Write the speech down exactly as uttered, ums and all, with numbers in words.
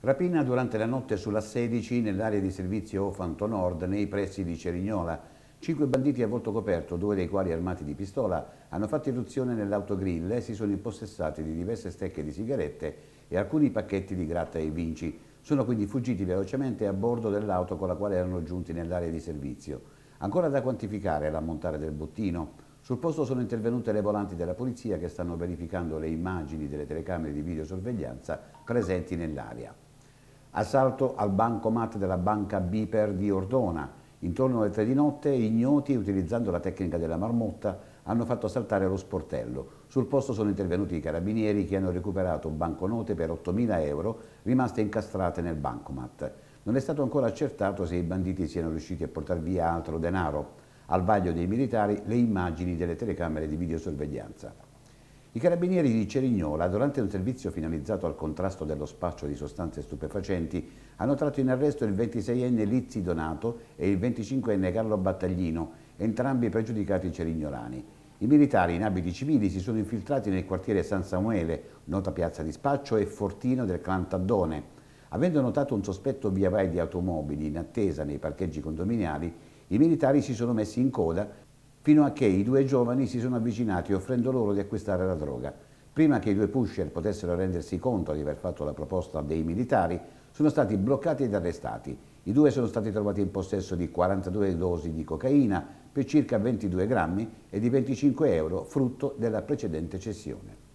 Rapina durante la notte sulla sedici nell'area di servizio Ofanto Nord nei pressi di Cerignola. Cinque banditi a volto coperto, due dei quali armati di pistola, hanno fatto irruzione nell'autogrill e si sono impossessati di diverse stecche di sigarette e alcuni pacchetti di gratta e vinci. Sono quindi fuggiti velocemente a bordo dell'auto con la quale erano giunti nell'area di servizio. Ancora da quantificare l'ammontare del bottino. Sul posto sono intervenute le volanti della polizia che stanno verificando le immagini delle telecamere di videosorveglianza presenti nell'area. Assalto al bancomat della banca Biper di Ordona. Intorno alle tre di notte ignoti, utilizzando la tecnica della marmotta, hanno fatto saltare lo sportello. Sul posto sono intervenuti i carabinieri che hanno recuperato banconote per ottomila euro rimaste incastrate nel bancomat. Non è stato ancora accertato se i banditi siano riusciti a portare via altro denaro. Al vaglio dei militari le immagini delle telecamere di videosorveglianza. I carabinieri di Cerignola, durante un servizio finalizzato al contrasto dello spaccio di sostanze stupefacenti, hanno tratto in arresto il ventiseienne Lizzi Donato e il venticinquenne Carlo Battaglino, entrambi pregiudicati cerignolani. I militari in abiti civili si sono infiltrati nel quartiere San Samuele, nota piazza di spaccio e fortino del clan Taddone. Avendo notato un sospetto via vai di automobili in attesa nei parcheggi condominiali, i militari si sono messi in coda fino a che i due giovani si sono avvicinati offrendo loro di acquistare la droga. Prima che i due pusher potessero rendersi conto di aver fatto la proposta dei militari, sono stati bloccati ed arrestati. I due sono stati trovati in possesso di quarantadue dosi di cocaina per circa ventidue grammi e di venticinque euro, frutto della precedente cessione.